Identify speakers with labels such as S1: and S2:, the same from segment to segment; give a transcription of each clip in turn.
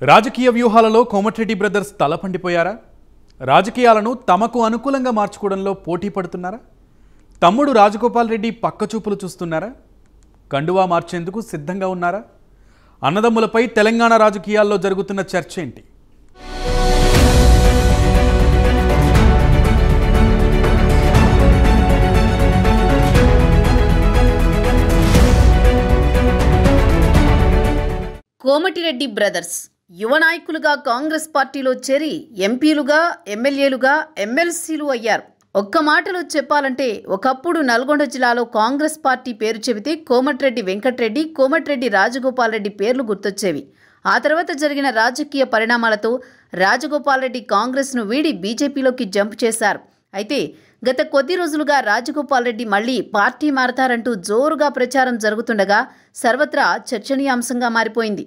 S1: రాజకీయ వ్యూహాలలో కోమటిరెడ్డి బ్రదర్స్ తలపండిపోయారా? రాజకీయాలను తమకు అనుకూలంగా మార్చుకోవడంలో పోటీ పడుతున్నారా? తమ్ముడు రాజగోపాల్ రెడ్డి పక్కచూపులు చూస్తున్నారా? కండువా మార్చేందుకు సిద్ధంగా ఉన్నారా? అన్నదమ్ములపై తెలంగాణ రాజకీయాల్లో జరుగుతున్న చర్చ ఏంటి?
S2: కోమటిరెడ్డి బ్రదర్స్ యువ నాయకులుగా కాంగ్రెస్ పార్టీలో చేరి ఎంపీలుగా, ఎమ్మెల్యేలుగా, ఎమ్మెల్సీలు అయ్యారు. ఒక్క మాటలో చెప్పాలంటే ఒకప్పుడు నల్గొండ జిల్లాలో కాంగ్రెస్ పార్టీ పేరు చెబితే కోమటిరెడ్డి వెంకటరెడ్డి, కోమటిరెడ్డి రాజగోపాల్ రెడ్డి పేర్లు గుర్తొచ్చేవి. ఆ తర్వాత జరిగిన రాజకీయ పరిణామాలతో రాజగోపాల్ రెడ్డి కాంగ్రెస్ను వీడి బీజేపీలోకి జంప్ చేశారు. అయితే గత కొద్ది రోజులుగా రాజగోపాల్ రెడ్డి మళ్లీ పార్టీ మారతారంటూ జోరుగా ప్రచారం జరుగుతుండగా సర్వత్రా చర్చనీయాంశంగా మారిపోయింది.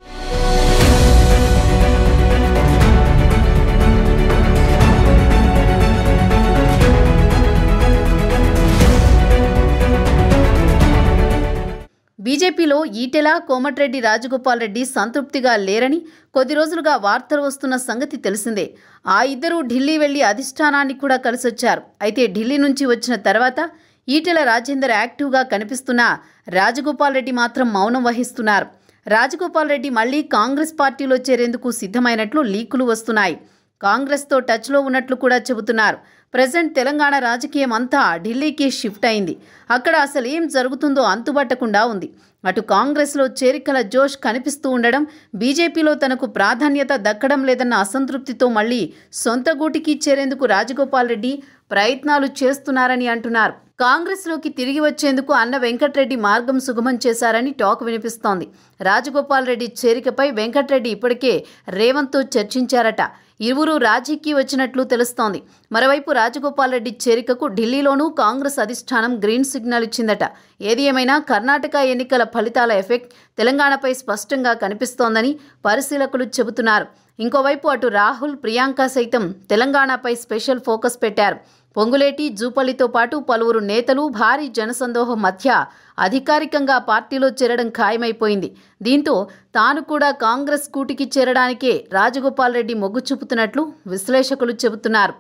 S2: బీజేపీలో ఈటెల, కోమటిరెడ్డి రాజగోపాల్ రెడ్డి సంతృప్తిగా లేరని కొద్ది రోజులుగా వార్తలు వస్తున్న సంగతి తెలిసిందే. ఆ ఇద్దరూ ఢిల్లీ వెళ్లి అధిష్టానాన్ని కూడా కలిసొచ్చారు. అయితే ఢిల్లీ నుంచి వచ్చిన తర్వాత ఈటెల రాజేందర్ యాక్టివ్గా కనిపిస్తున్నా రాజగోపాల్ రెడ్డి మాత్రం మౌనం వహిస్తున్నారు. రాజగోపాల్ రెడ్డి మళ్లీ కాంగ్రెస్ పార్టీలో చేరేందుకు సిద్ధమైనట్లు లీకులు వస్తున్నాయి. కాంగ్రెస్తో టచ్లో ఉన్నట్లు కూడా చెబుతున్నారు. ప్రెజెంట్ తెలంగాణ రాజకీయం అంతా ఢిల్లీకి షిఫ్ట్ అయింది. అక్కడ అసలు ఏం జరుగుతుందో అంతుబట్టకుండా ఉంది. అటు కాంగ్రెస్లో చేరికల జోష్ కనిపిస్తూ ఉండడం, బీజేపీలో తనకు ప్రాధాన్యత దక్కడం లేదన్న అసంతృప్తితో మళ్లీ సొంత గూటికి చేరేందుకు రాజగోపాల్ రెడ్డి ప్రయత్నాలు చేస్తున్నారని అంటున్నారు. కాంగ్రెస్లోకి తిరిగి వచ్చేందుకు అన్న వెంకటరెడ్డి మార్గం సుగమం చేశారని టాక్ వినిపిస్తోంది. రాజగోపాల్ రెడ్డి చేరికపై వెంకటరెడ్డి ఇప్పటికే రేవంత్తో చర్చించారట. ఇరువురు రాజీకి వచ్చినట్లు తెలుస్తోంది. మరోవైపు రాజగోపాల్ రెడ్డి చేరికకు ఢిల్లీలోనూ కాంగ్రెస్ అధిష్టానం గ్రీన్ సిగ్నల్ ఇచ్చిందట. ఏది ఏమైనా కర్ణాటక ఎన్నికల ఫలితాల ఎఫెక్ట్ తెలంగాణపై స్పష్టంగా కనిపిస్తోందని పరిశీలకులు చెబుతున్నారు. ఇంకోవైపు అటు రాహుల్, ప్రియాంక సైతం తెలంగాణపై స్పెషల్ ఫోకస్ పెట్టారు. పొంగులేటి, జూపల్లితో పాటు పలువురు నేతలు భారీ జనసందోహం మధ్య అధికారికంగా పార్టీలో చేరడం ఖాయమైపోయింది. దీంతో తాను కూడా కాంగ్రెస్ కూటికి చేరడానికే రాజగోపాల్ రెడ్డి మొగ్గు చూపుతున్నట్లు విశ్లేషకులు చెబుతున్నారు.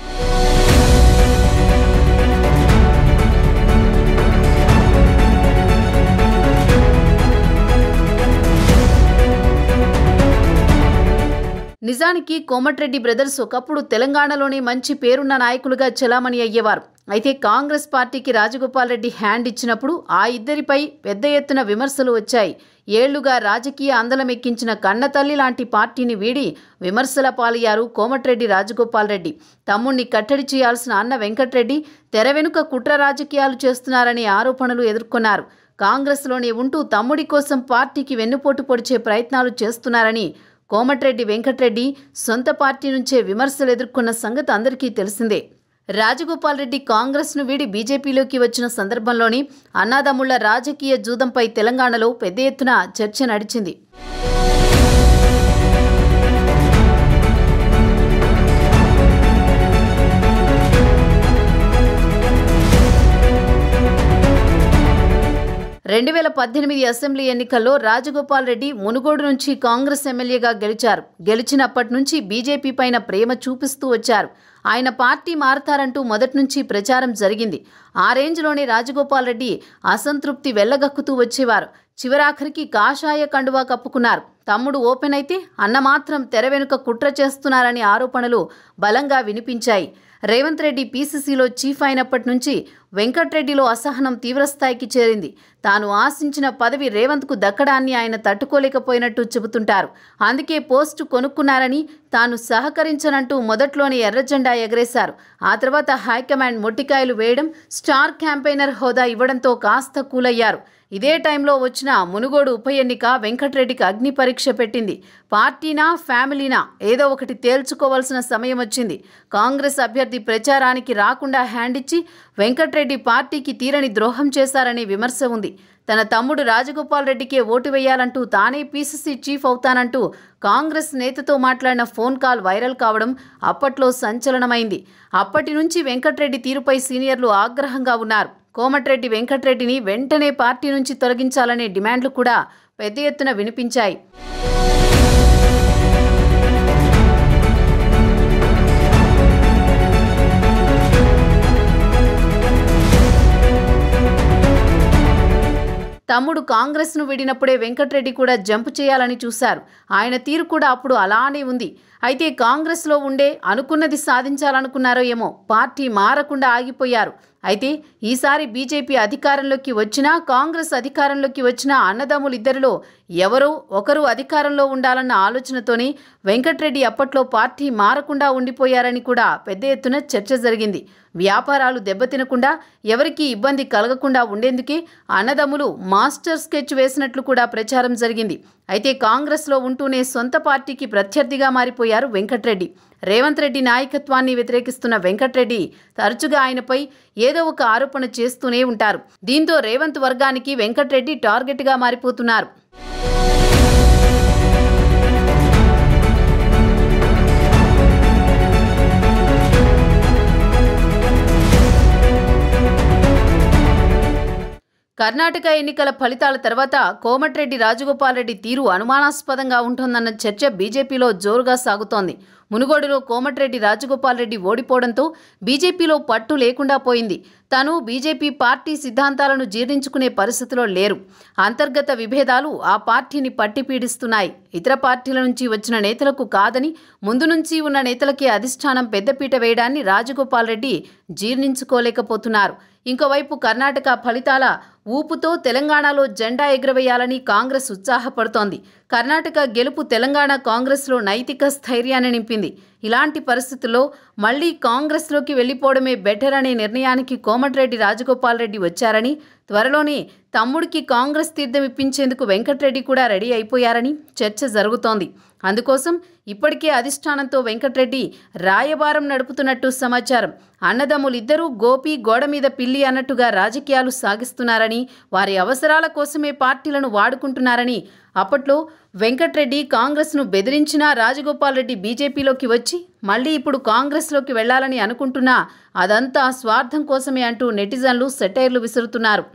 S2: నిజానికి కోమటిరెడ్డి బ్రదర్స్ ఒకప్పుడు తెలంగాణలోనే మంచి పేరున్న నాయకులుగా చెలామణి అయ్యేవారు. అయితే కాంగ్రెస్ పార్టీకి రాజగోపాల్ రెడ్డి హ్యాండ్ ఇచ్చినప్పుడు ఆ ఇద్దరిపై పెద్ద ఎత్తున విమర్శలు వచ్చాయి. ఏళ్లుగా రాజకీయ అందలమెక్కించిన కన్నతల్లి లాంటి పార్టీని వీడి విమర్శల పాలయ్యారు కోమటిరెడ్డి రాజగోపాల్ రెడ్డి. తమ్ముణ్ణి కట్టడి చేయాల్సిన అన్న వెంకటరెడ్డి తెర వెనుక కుట్ర రాజకీయాలు చేస్తున్నారనే ఆరోపణలు ఎదుర్కొన్నారు. కాంగ్రెస్లోనే ఉంటూ తమ్ముడి కోసం పార్టీకి వెన్నుపోటు పొడిచే ప్రయత్నాలు చేస్తున్నారని కోమటిరెడ్డి వెంకటరెడ్డి సొంత పార్టీ నుంచే విమర్శలు ఎదుర్కొన్న సంగతి అందరికీ తెలిసిందే. రాజగోపాల్ రెడ్డి కాంగ్రెస్ను వీడి బీజేపీలోకి వచ్చిన సందర్భంలోనే అన్నాదమ్ముళ్ల రాజకీయ జూదంపై తెలంగాణలో పెద్ద ఎత్తున చర్చ నడిచింది. రెండు 2018 అసెంబ్లీ ఎన్నికల్లో రాజగోపాల్ రెడ్డి మునుగోడు నుంచి కాంగ్రెస్ ఎమ్మెల్యేగా గెలిచారు. గెలిచినప్పటి నుంచి బీజేపీ పైన ప్రేమ చూపిస్తూ వచ్చారు. ఆయన పార్టీ మారతారంటూ మొదటి నుంచి ప్రచారం జరిగింది. ఆ రేంజ్లోనే రాజగోపాల్ రెడ్డి అసంతృప్తి వెళ్లగక్కుతూ వచ్చేవారు. చివరాఖరికి కాషాయ కండువా కప్పుకున్నారు. తమ్ముడు ఓపెన్ అయితే అన్న మాత్రం తెర వెనుక కుట్ర చేస్తున్నారని ఆరోపణలు బలంగా వినిపించాయి. రేవంత్ రెడ్డి పీసీసీలో చీఫ్ అయినప్పటి నుంచి వెంకటరెడ్డిలో అసహనం తీవ్రస్థాయికి చేరింది. తాను ఆశించిన పదవి రేవంత్కు దక్కడాన్ని ఆయన తట్టుకోలేకపోయినట్టు చెబుతుంటారు. అందుకే పోస్టు కొనుక్కున్నారని, తాను సహకరించనంటూ మొదట్లోనే ఎర్రజెండా ఎగరేశారు. ఆ తర్వాత హైకమాండ్ మొట్టికాయలు వేయడం, స్టార్ క్యాంపెయినర్ హోదా ఇవ్వడంతో కాస్త కూలయ్యారు. ఇదే టైంలో వచ్చిన మునుగోడు ఉప ఎన్నిక వెంకటరెడ్డికి అగ్ని పరీక్ష పెట్టింది. పార్టీనా, ఫ్యామిలీనా ఏదో ఒకటి తేల్చుకోవాల్సిన సమయం వచ్చింది. కాంగ్రెస్ అభ్యర్థి ప్రచారానికి రాకుండా హ్యాండ్ ఇచ్చి వెంకటరెడ్డి పార్టీకి తీరని ద్రోహం చేశారనే విమర్శ ఉంది. తన తమ్ముడు రాజగోపాల్ రెడ్డికే ఓటు వేయాలంటూ తానే పీసీసీ చీఫ్ అవుతానంటూ కాంగ్రెస్ నేతతో మాట్లాడిన ఫోన్ కాల్ వైరల్ కావడం అప్పట్లో సంచలనమైంది. అప్పటి నుంచి వెంకటరెడ్డి తీరుపై సీనియర్లు ఆగ్రహంగా ఉన్నారు. కోమటిరెడ్డి వెంకటరెడ్డిని వెంటనే పార్టీ నుంచి తొలగించాలనే డిమాండ్లు కూడా పెద్ద ఎత్తున వినిపించాయి. తమ్ముడు కాంగ్రెస్ను వీడినప్పుడే వెంకట్రెడ్డి కూడా జంప్ చేయాలని చూశారు. ఆయన తీరు కూడా అప్పుడు అలానే ఉంది. అయితే కాంగ్రెస్లో ఉండే అనుకున్నది సాధించాలనుకున్నారో ఏమో పార్టీ మారకుండా ఆగిపోయారు. అయితే ఈసారి బీజేపీ అధికారంలోకి వచ్చినా కాంగ్రెస్ అధికారంలోకి వచ్చినా అన్నదమ్ములిద్దరిలో ఎవరో ఒకరు అధికారంలో ఉండాలన్న ఆలోచనతోనే వెంకట్రెడ్డి అప్పట్లో పార్టీ మారకుండా ఉండిపోయారని కూడా పెద్ద ఎత్తున చర్చ జరిగింది. వ్యాపారాలు దెబ్బతినకుండా ఎవరికీ ఇబ్బంది కలగకుండా ఉండేందుకే అన్నదమ్ములు మాస్టర్ స్కెచ్ వేసినట్లు కూడా ప్రచారం జరిగింది. అయితే కాంగ్రెస్లో ఉంటూనే సొంత పార్టీకి ప్రత్యర్థిగా మారిపోయారు వెంకట్రెడ్డి. రేవంత్ రెడ్డి నాయకత్వాన్ని వ్యతిరేకిస్తున్న వెంకట్రెడ్డి తరచుగా ఆయనపై ఏదో ఒక ఆరోపణ చేస్తూనే ఉంటారు. దీంతో రేవంత్ వర్గానికి వెంకట్రెడ్డి టార్గెట్గా మారిపోతున్నారు. కర్ణాటక ఎన్నికల ఫలితాల తర్వాత కోమటిరెడ్డి రాజగోపాల్ రెడ్డి తీరు అనుమానాస్పదంగా ఉంటుందన్న చర్చ బీజేపీలో జోరుగా సాగుతోంది. మునుగోడులో కోమటిరెడ్డి రాజగోపాల్ రెడ్డి ఓడిపోవడంతో బీజేపీలో పట్టు లేకుండా పోయింది. తాను బీజేపీ పార్టీ సిద్ధాంతాలను జీర్ణించుకునే పరిస్థితిలో లేరు. అంతర్గత విభేదాలు ఆ పార్టీని పట్టిపీడిస్తున్నాయి. ఇతర పార్టీల నుంచి వచ్చిన నేతలకు కాదని ముందు నుంచి ఉన్న నేతలకే అధిష్టానం పెద్దపీట వేయడాన్ని రాజగోపాల్ రెడ్డి జీర్ణించుకోలేకపోతున్నారు. ఇంకోవైపు కర్ణాటక ఫలితాల ఊపుతో తెలంగాణలో జెండా ఎగురవేయాలని కాంగ్రెస్ ఉత్సాహపడుతోంది. కర్ణాటక గెలుపు తెలంగాణ కాంగ్రెస్లో నైతిక స్థైర్యాన్ని నింపింది. ఇలాంటి పరిస్థితుల్లో మళ్లీ కాంగ్రెస్లోకి వెళ్లిపోవడమే బెటర్ అనే నిర్ణయానికి కోమటిరెడ్డి రాజగోపాల్ రెడ్డి వచ్చారని, త్వరలోనే తమ్ముడికి కాంగ్రెస్ తీర్థం ఇప్పించేందుకు వెంకట్రెడ్డి కూడా రెడీ అయిపోయారని చర్చ జరుగుతోంది. అందుకోసం ఇప్పటికే అధిష్టానంతో వెంకట్రెడ్డి రాయబారం నడుపుతున్నట్టు సమాచారం. అన్నదమ్ములిద్దరూ గోపి గోడ మీద పిల్లి అన్నట్టుగా రాజకీయాలు సాగిస్తున్నారని, వారి అవసరాల కోసమే పార్టీలను వాడుకుంటున్నారని, అప్పట్లో వెంకట్రెడ్డి కాంగ్రెస్ను బెదిరించినా రాజగోపాల్ రెడ్డి బీజేపీలోకి వచ్చి మళ్లీ ఇప్పుడు కాంగ్రెస్లోకి వెళ్లాలని అనుకుంటున్నా అదంతా స్వార్థం కోసమే అంటూ నెటిజన్లు సెటైర్లు విసురుతున్నారు.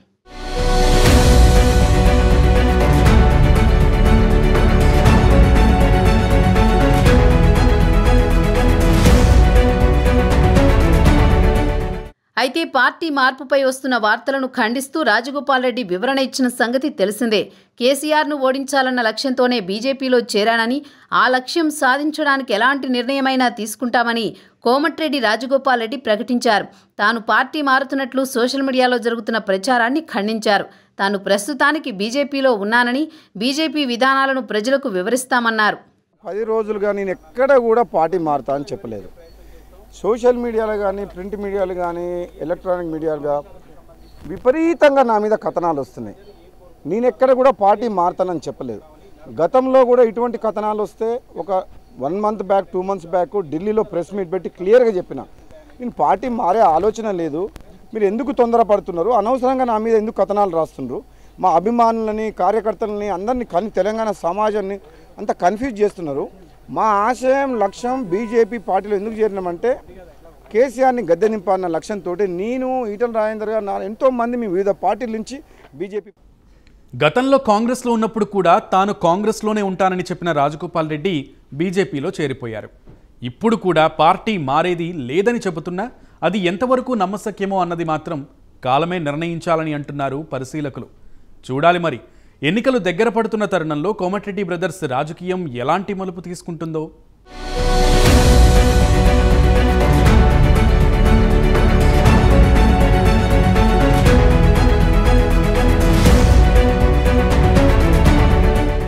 S2: అయితే పార్టీ మార్పుపై వస్తున్న వార్తలను ఖండిస్తూ రాజగోపాల్ రెడ్డి వివరణ ఇచ్చిన సంగతి తెలిసిందే. కేసీఆర్ను ఓడించాలన్న లక్ష్యంతోనే బీజేపీలో చేరానని, ఆ లక్ష్యం సాధించడానికి ఎలాంటి నిర్ణయమైనా తీసుకుంటామని కోమటిరెడ్డి రాజగోపాల్ రెడ్డి ప్రకటించారు. తాను పార్టీ మారుతున్నట్లు సోషల్ మీడియాలో జరుగుతున్న ప్రచారాన్ని ఖండించారు. తాను ప్రస్తుతానికి బీజేపీలో ఉన్నానని, బీజేపీ విధానాలను ప్రజలకు వివరిస్తామన్నారు.
S3: 10 రోజులుగా నేను ఎక్కడ కూడా పార్టీ మారుతా అని చెప్పలేదు. సోషల్ మీడియాలో కానీ, ప్రింట్ మీడియాలు కానీ, ఎలక్ట్రానిక్ మీడియాలుగా విపరీతంగా నా మీద కథనాలు వస్తున్నాయి. నేను ఎక్కడ కూడా పార్టీ మారుతానని చెప్పలేదు. గతంలో కూడా ఇటువంటి కథనాలు వస్తే ఒక 1 మంత్ బ్యాక్, 2 మంత్స్ బ్యాక్ ఢిల్లీలో ప్రెస్ మీట్ పెట్టి క్లియర్గా చెప్పిన, నేను పార్టీ మారే ఆలోచన లేదు, మీరు ఎందుకు తొందరపడుతున్నారు, అనవసరంగా నా మీద ఎందుకు కథనాలు రాస్తున్నారు, మా అభిమానులని, కార్యకర్తలని, అందరినీ తెలంగాణ సమాజాన్ని అంత కన్ఫ్యూజ్ చేస్తున్నారు. మా ఆశయం, లక్ష్యం బీజేపీ పార్టీలో ఎందుకు చేరినామంటే కేసీఆర్ని గద్దె నింపాలన్న లక్ష్యంతో నేను, ఈటల రాజేందర్ గారు, ఎంతోమంది మీ వివిధ పార్టీల నుంచి బీజేపీ.
S1: గతంలో కాంగ్రెస్లో ఉన్నప్పుడు కూడా తాను కాంగ్రెస్లోనే ఉంటానని చెప్పిన రాజగోపాల్ రెడ్డి బీజేపీలో చేరిపోయారు. ఇప్పుడు కూడా పార్టీ మారేది లేదని చెబుతున్నా అది ఎంతవరకు నమ్మశక్యమో అన్నది మాత్రం కాలమే నిర్ణయించాలని అంటున్నారు పరిశీలకులు. చూడాలి మరి. ఎన్నికలు దగ్గర పడుతున్న తరుణంలో కోమటిరెడ్డి బ్రదర్స్ రాజకీయం ఎలాంటి మలుపు తీసుకుంటుందో.